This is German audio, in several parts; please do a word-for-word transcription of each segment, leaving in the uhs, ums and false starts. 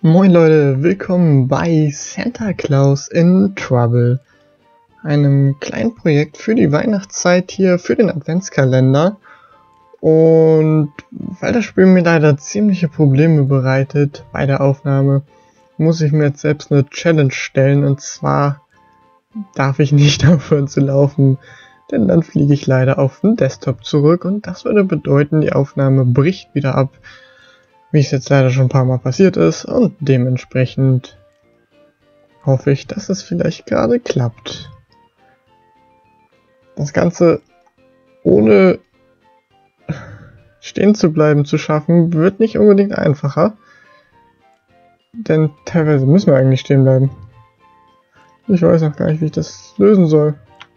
Moin Leute, willkommen bei Santa Claus in Trouble, einem kleinen Projekt für die Weihnachtszeit hier für den Adventskalender. Und weil das Spiel mir leider ziemliche Probleme bereitet bei der Aufnahme, muss ich mir jetzt selbst eine Challenge stellen, und zwar darf ich nicht aufhören zu laufen, denn dann fliege ich leider auf den Desktop zurück und das würde bedeuten, die Aufnahme bricht wieder ab, wie es jetzt leider schon ein paar Mal passiert ist, und dementsprechend hoffe ich, dass es vielleicht gerade klappt. Das Ganze ohne stehen zu bleiben zu schaffen, wird nicht unbedingt einfacher, denn teilweise müssen wir eigentlich stehen bleiben. Ich weiß noch gar nicht, wie ich das lösen soll.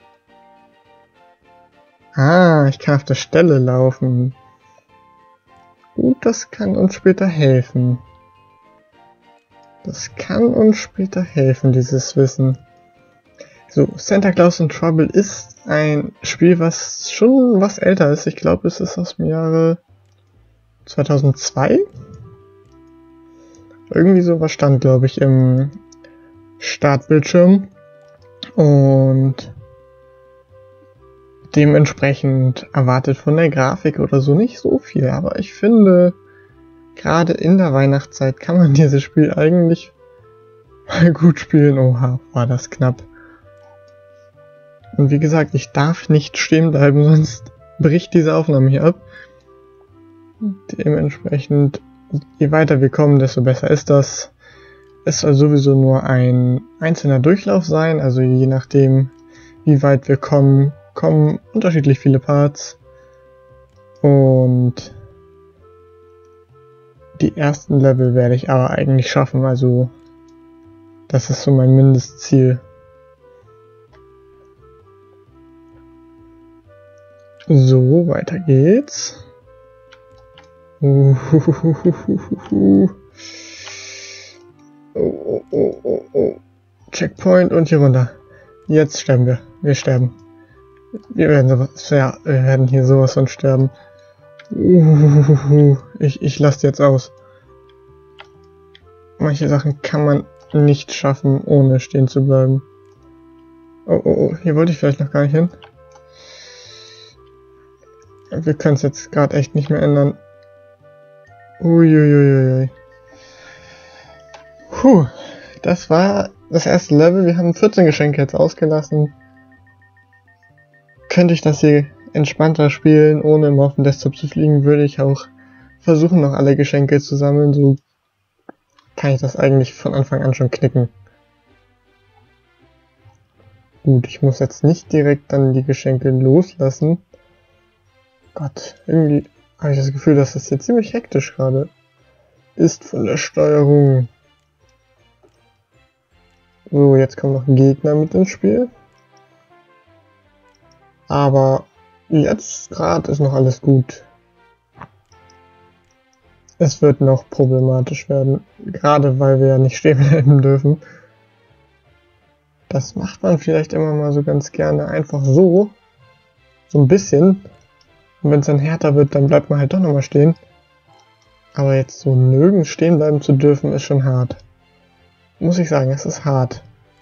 Ah, ich kann auf der Stelle laufen. Gut, das kann uns später helfen. Das kann uns später helfen, dieses Wissen. So, Santa Claus in Trouble ist ein Spiel, was schon was älter ist. Ich glaube, es ist aus dem Jahre zweitausendzwei. Irgendwie sowas stand, glaube ich, im Startbildschirm. Und dementsprechend erwartet von der Grafik oder so nicht so viel, aber ich finde, gerade in der Weihnachtszeit kann man dieses Spiel eigentlich mal gut spielen. Oha, war das knapp. Und wie gesagt, ich darf nicht stehen bleiben, sonst bricht diese Aufnahme hier ab. Dementsprechend, je weiter wir kommen, desto besser ist das. Es soll sowieso nur ein einzelner Durchlauf sein, also je nachdem, wie weit wir kommen, kommen unterschiedlich viele Parts, und die ersten Level werde ich aber eigentlich schaffen, also das ist so mein Mindestziel. So, weiter geht's. Uhuhuhuhuhu. Oh, oh, oh, oh, oh. Checkpoint und hier runter. Jetzt sterben wir. Wir sterben. Wir werden sowas, ja, wir werden hier sowas von sterben. Uh, ich, ich lasse jetzt aus. Manche Sachen kann man nicht schaffen, ohne stehen zu bleiben. Oh, oh, oh, hier wollte ich vielleicht noch gar nicht hin. Wir können es jetzt gerade echt nicht mehr ändern. Uiuiuiui. Puh, das war das erste Level. Wir haben vierzehn Geschenke jetzt ausgelassen. Könnte ich das hier entspannter spielen, ohne immer auf den Desktop zu fliegen, würde ich auch versuchen, noch alle Geschenke zu sammeln. So kann ich das eigentlich von Anfang an schon knicken. Gut, ich muss jetzt nicht direkt dann die Geschenke loslassen. Gott, irgendwie habe ich das Gefühl, dass das hier ziemlich hektisch gerade ist von der Steuerung. So, jetzt kommen noch Gegner mit ins Spiel. Aber jetzt gerade ist noch alles gut. Es wird noch problematisch werden, gerade weil wir ja nicht stehen bleiben dürfen. Das macht man vielleicht immer mal so ganz gerne einfach so, so ein bisschen. Und wenn es dann härter wird, dann bleibt man halt doch nochmal stehen. Aber jetzt so nirgends stehen bleiben zu dürfen, ist schon hart. Muss ich sagen, es ist hart.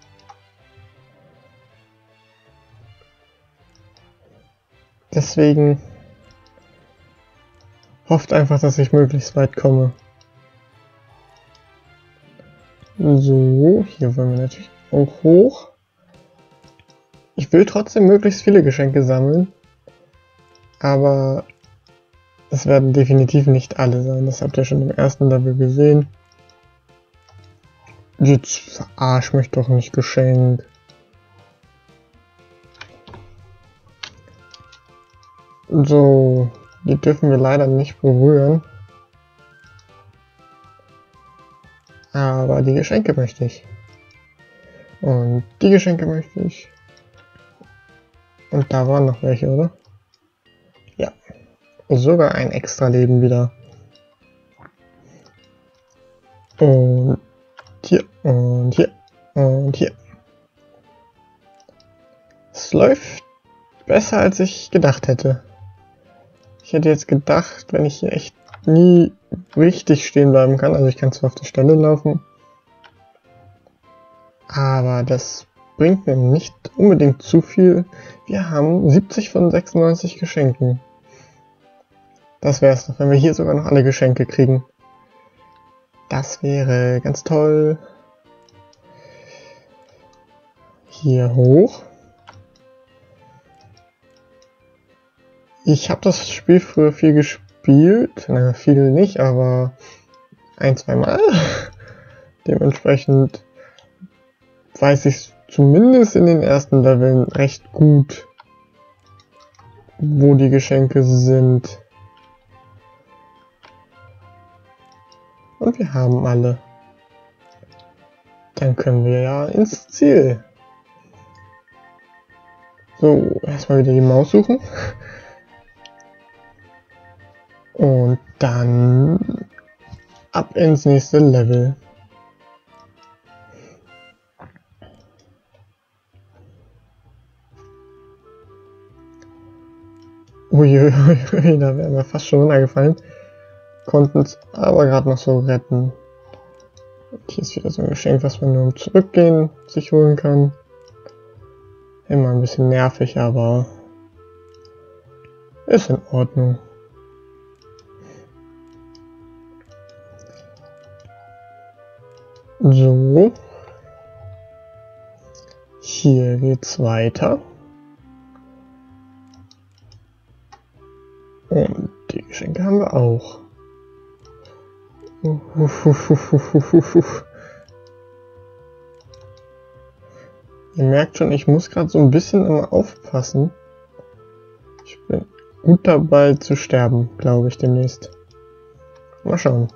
Deswegen hofft einfach, dass ich möglichst weit komme. So, hier wollen wir natürlich auch hoch. Ich will trotzdem möglichst viele Geschenke sammeln, aber es werden definitiv nicht alle sein. Das habt ihr schon im ersten Level gesehen. Jetzt verarsch mich doch nicht, Geschenk. So, die dürfen wir leider nicht berühren. Aber die Geschenke möchte ich. Und die Geschenke möchte ich. Und da waren noch welche, oder? Ja. Sogar ein extra Leben wieder. Und hier, und hier, und hier. Es läuft besser, als ich gedacht hätte. Ich hätte jetzt gedacht, wenn ich hier echt nie richtig stehen bleiben kann. Also ich kann zwar auf der Stelle laufen, aber das bringt mir nicht unbedingt zu viel. Wir haben siebzig von sechsundneunzig Geschenken. Das wäre es doch, wenn wir hier sogar noch alle Geschenke kriegen. Das wäre ganz toll. Hier hoch. Ich habe das Spiel früher viel gespielt. Na, viel nicht, aber ein, zwei Mal. Dementsprechend weiß ich zumindest in den ersten Leveln recht gut, wo die Geschenke sind. Und wir haben alle. Dann können wir ja ins Ziel. So, erstmal wieder die Maus suchen. Und dann ab ins nächste Level. Uiuiui, da wären wir fast schon runtergefallen. Konnten es aber gerade noch so retten. Und hier ist wieder so ein Geschenk, was man nur im Zurückgehen sich holen kann. Immer ein bisschen nervig, aber ist in Ordnung. So. Hier geht's weiter. Und die Geschenke haben wir auch. Ihr merkt schon, ich muss gerade so ein bisschen immer aufpassen. Ich bin gut dabei zu sterben, glaube ich, demnächst. Mal schauen.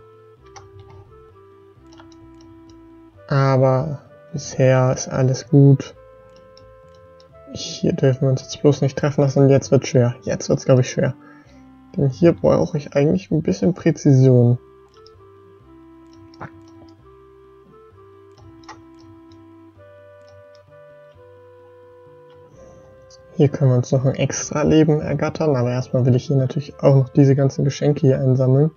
Aber bisher ist alles gut. Hier dürfen wir uns jetzt bloß nicht treffen lassen und jetzt wird es schwer. Jetzt wird es, glaube ich, schwer. Denn hier brauche ich eigentlich ein bisschen Präzision. Hier können wir uns noch ein extra Leben ergattern, aber erstmal will ich hier natürlich auch noch diese ganzen Geschenke hier einsammeln.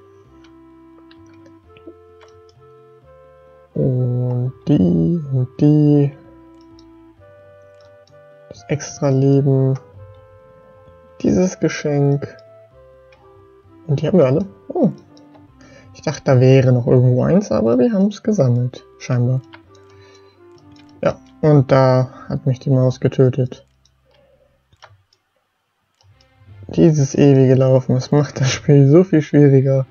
Und die und die. Das extra Leben. Dieses Geschenk. Und die haben wir alle. Oh. Ich dachte, da wäre noch irgendwo eins, aber wir haben es gesammelt. Scheinbar. Ja, und da hat mich die Maus getötet. Dieses ewige Laufen, das macht das Spiel so viel schwieriger.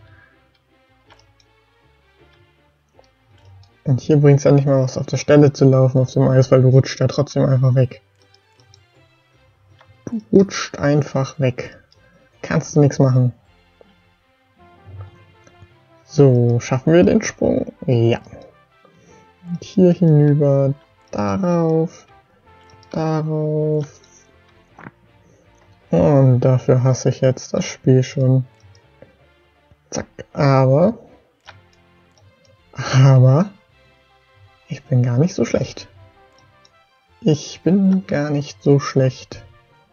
Und hier bringt es ja nicht mal was, auf der Stelle zu laufen auf dem Eis, weil du rutscht ja trotzdem einfach weg. Du rutscht einfach weg. Kannst du nichts machen. So, schaffen wir den Sprung? Ja. Und hier hinüber, darauf, darauf. Und dafür hasse ich jetzt das Spiel schon. Zack, aber, aber, ich bin gar nicht so schlecht. Ich bin gar nicht so schlecht.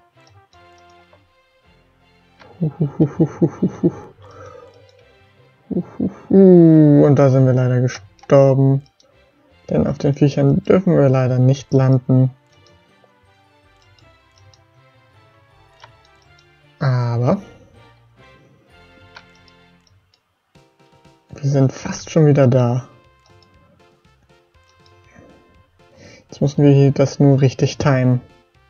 Und da sind wir leider gestorben. Denn auf den Viechern dürfen wir leider nicht landen. Aber wir sind fast schon wieder da. Jetzt müssen wir hier das nur richtig timen.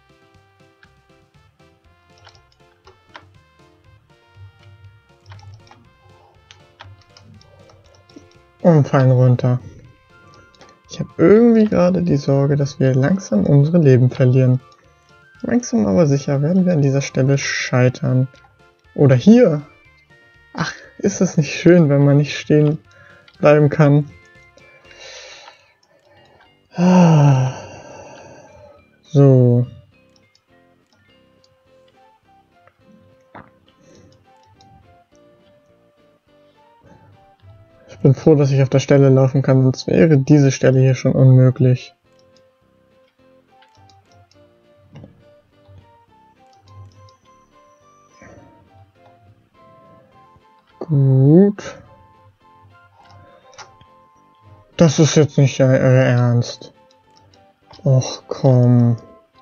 Und fallen runter. Ich habe irgendwie gerade die Sorge, dass wir langsam unsere Leben verlieren. Langsam aber sicher werden wir an dieser Stelle scheitern. Oder hier. Ach, ist es nicht schön, wenn man nicht stehen bleiben kann. Ah. So. Ich bin froh, dass ich auf der Stelle laufen kann, sonst wäre diese Stelle hier schon unmöglich. Gut. Das ist jetzt nicht euer Ernst. Och komm.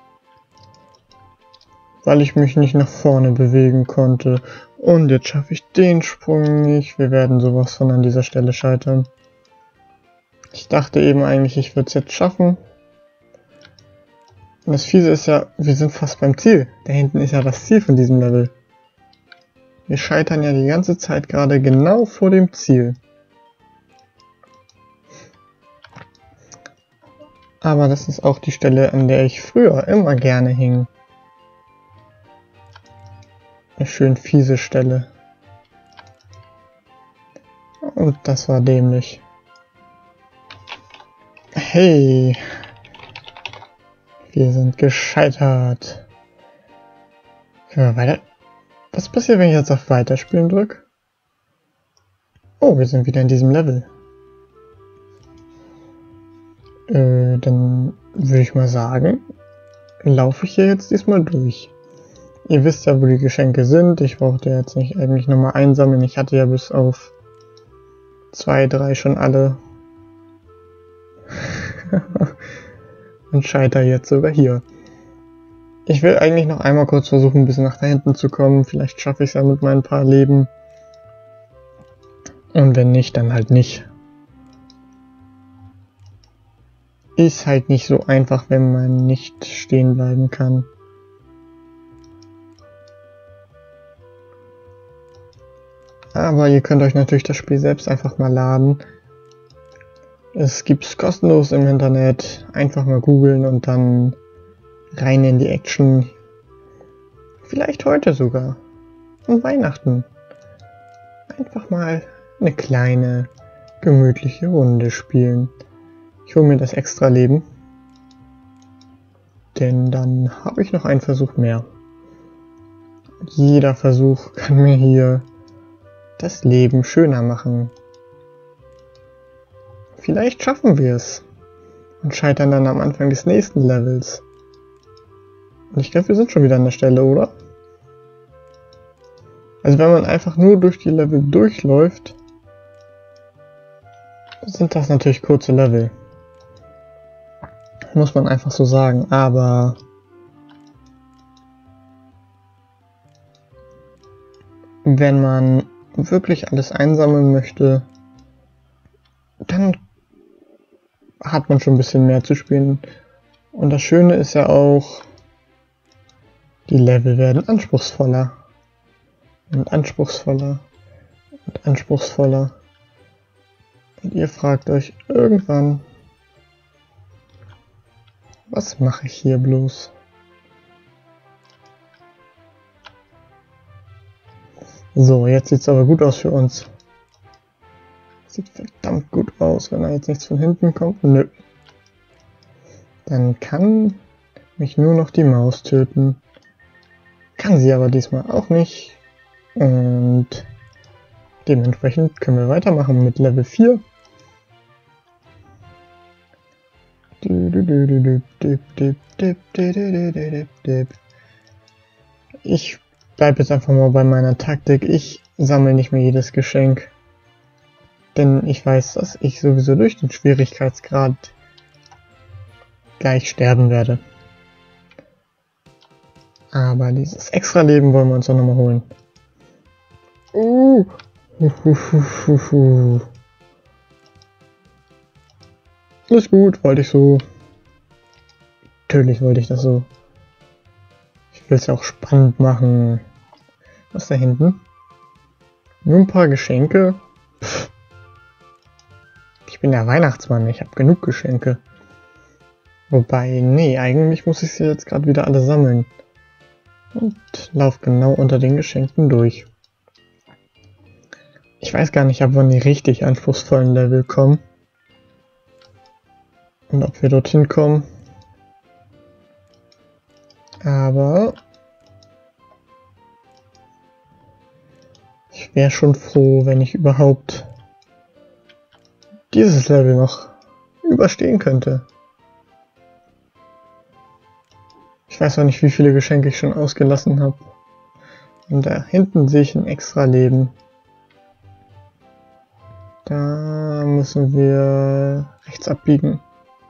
Weil ich mich nicht nach vorne bewegen konnte. Und jetzt schaffe ich den Sprung nicht. Wir werden sowas von an dieser Stelle scheitern. Ich dachte eben eigentlich, ich würde es jetzt schaffen. Und das Fiese ist ja, wir sind fast beim Ziel. Da hinten ist ja das Ziel von diesem Level. Wir scheitern ja die ganze Zeit gerade genau vor dem Ziel. Aber das ist auch die Stelle, an der ich früher immer gerne hing. Eine schön fiese Stelle. Und das war dämlich. Hey! Wir sind gescheitert. Können wir weiter? Was passiert, wenn ich jetzt auf Weiterspielen drücke? Oh, wir sind wieder in diesem Level. Äh, dann würde ich mal sagen, laufe ich hier jetzt diesmal durch. Ihr wisst ja, wo die Geschenke sind. Ich brauchte jetzt nicht eigentlich nochmal einsammeln. Ich hatte ja bis auf zwei, drei schon alle. Und scheiter jetzt sogar hier. Ich will eigentlich noch einmal kurz versuchen, bis nach da hinten zu kommen. Vielleicht schaffe ich es ja mit meinen paar Leben. Und wenn nicht, dann halt nicht. Ist halt nicht so einfach, wenn man nicht stehen bleiben kann. Aber ihr könnt euch natürlich das Spiel selbst einfach mal laden. Es gibt's kostenlos im Internet. Einfach mal googeln und dann rein in die Action. Vielleicht heute sogar. An Weihnachten. Einfach mal eine kleine, gemütliche Runde spielen. Ich hole mir das extra Leben. Denn dann habe ich noch einen Versuch mehr. Jeder Versuch kann mir hier das Leben schöner machen. Vielleicht schaffen wir es. Und scheitern dann am Anfang des nächsten Levels. Und ich glaube, wir sind schon wieder an der Stelle, oder? Also wenn man einfach nur durch die Level durchläuft, sind das natürlich kurze Level. Muss man einfach so sagen, aber wenn man wirklich alles einsammeln möchte, dann hat man schon ein bisschen mehr zu spielen. Und das Schöne ist ja auch, die Level werden anspruchsvoller. Und anspruchsvoller. Und anspruchsvoller. Und ihr fragt euch irgendwann, was mache ich hier bloß? So, jetzt sieht es aber gut aus für uns. Sieht verdammt gut aus, wenn da jetzt nichts von hinten kommt. Nö. Dann kann mich nur noch die Maus töten. Kann sie aber diesmal auch nicht. Und dementsprechend können wir weitermachen mit Level vier. Ich bleibe jetzt einfach mal bei meiner Taktik. Ich sammle nicht mehr jedes Geschenk. Denn ich weiß, dass ich sowieso durch den Schwierigkeitsgrad gleich sterben werde. Aber dieses extra Leben wollen wir uns doch nochmal holen. Uh. Huhuhuhuhu. Ist gut, wollte ich so. Natürlich wollte ich das so. Ich will es ja auch spannend machen. Was ist da hinten? Nur ein paar Geschenke. Pff. Ich bin der Weihnachtsmann, ich habe genug Geschenke. Wobei, nee, eigentlich muss ich sie jetzt gerade wieder alle sammeln. Und lauf genau unter den Geschenken durch. Ich weiß gar nicht, ab wann die richtig anspruchsvollen Level kommen. Und ob wir dorthin kommen. Aber ich wäre schon froh, wenn ich überhaupt dieses Level noch überstehen könnte. Ich weiß auch nicht, wie viele Geschenke ich schon ausgelassen habe. Und da hinten sehe ich ein extra Leben. Da müssen wir rechts abbiegen.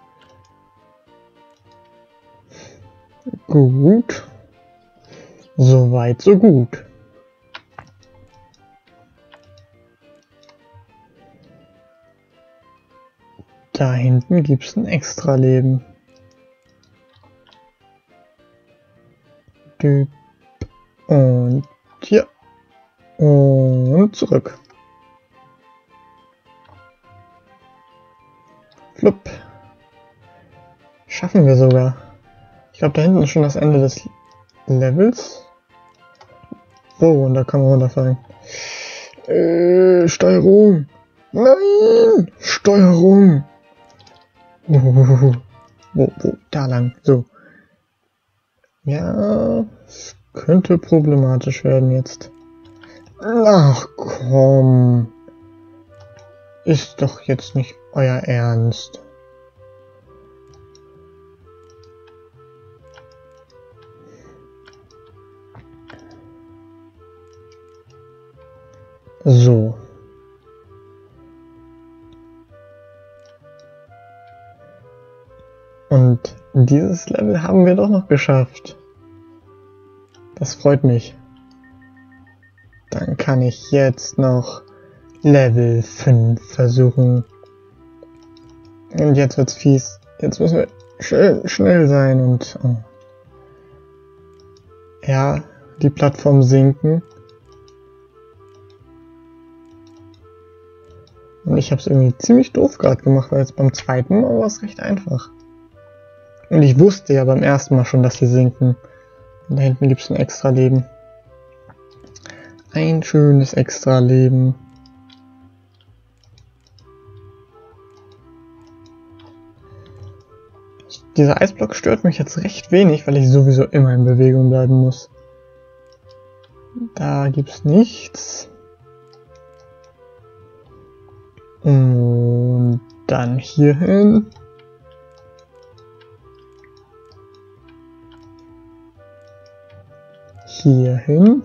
Gut. Soweit, so gut. Da hinten gibt es ein Extra-Leben. Und hier. Und zurück. Flupp. Schaffen wir sogar. Ich glaube, da hinten ist schon das Ende des Levels. Oh, und da kann man runterfallen. Äh, Steuerung. Nein! Steuerung. Wo, wo, wo, da lang. So. Ja, es könnte problematisch werden jetzt. Ach komm. Ist doch jetzt nicht euer Ernst. So. Und dieses Level haben wir doch noch geschafft. Das freut mich. Dann kann ich jetzt noch Level fünf versuchen. Und jetzt wird's fies. Jetzt müssen wir schnell, schnell sein und... Oh. Ja, die Plattform sinken. Und ich habe es irgendwie ziemlich doof gerade gemacht, weil jetzt beim zweiten Mal war es recht einfach. Und ich wusste ja beim ersten Mal schon, dass sie sinken. Und da hinten gibt es ein extra Leben. Ein schönes extra Leben. Dieser Eisblock stört mich jetzt recht wenig, weil ich sowieso immer in Bewegung bleiben muss. Da gibt's nichts. Und dann hier hin. Hier hin.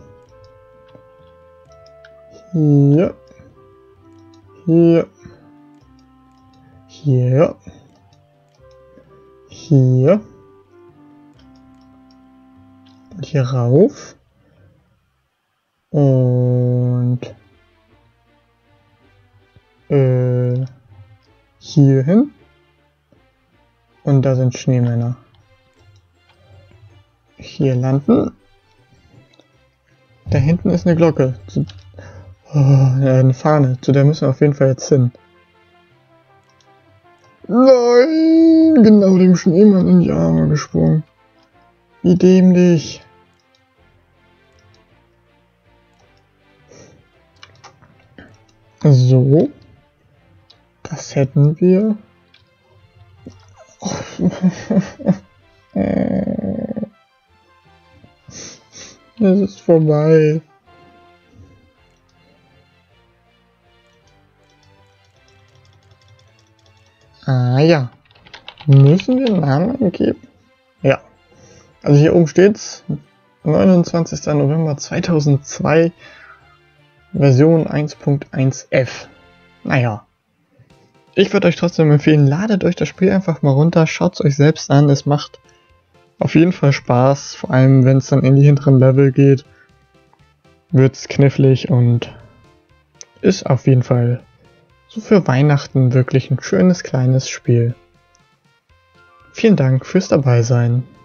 Hier. Hier. Hier. Hier. Und hier rauf. Und äh, hier hin. Und da sind Schneemänner. Hier landen. Da hinten ist eine Glocke. Zu, oh, ja, eine Fahne. Zu der müssen wir auf jeden Fall jetzt hin. Nein! Genau dem Schneemann in die Arme gesprungen. Wie dämlich. So. Das hätten wir. Es ist vorbei. Ah ja. Müssen wir einen Namen angeben? Ja. Also hier oben steht's. neunundzwanzigster November zweitausendzwei. Version eins Punkt eins F. Naja. Ich würde euch trotzdem empfehlen, ladet euch das Spiel einfach mal runter, schaut es euch selbst an. Es macht auf jeden Fall Spaß, vor allem wenn es dann in die hinteren Level geht, wird es knifflig und ist auf jeden Fall so für Weihnachten wirklich ein schönes kleines Spiel. Vielen Dank fürs Dabeisein.